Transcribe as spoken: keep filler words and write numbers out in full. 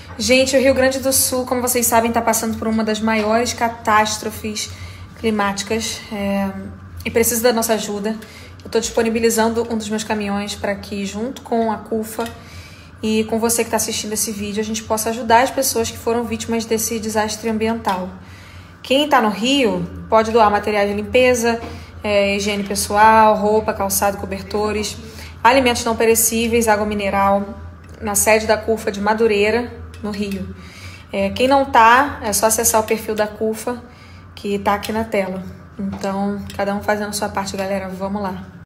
Gente, o Rio Grande do Sul, como vocês sabem, está passando por uma das maiores catástrofes climáticas é, e precisa da nossa ajuda. Eu estou disponibilizando um dos meus caminhões para que, junto com a CUFA e com você que está assistindo esse vídeo, a gente possa ajudar as pessoas que foram vítimas desse desastre ambiental. Quem está no Rio pode doar materiais de limpeza, é, higiene pessoal, roupa, calçado, cobertores, alimentos não perecíveis, água mineral, na sede da CUFA de Madureira, no Rio. É, quem não tá, é só acessar o perfil da CUFA, que tá aqui na tela. Então, cada um fazendo sua parte, galera. Vamos lá.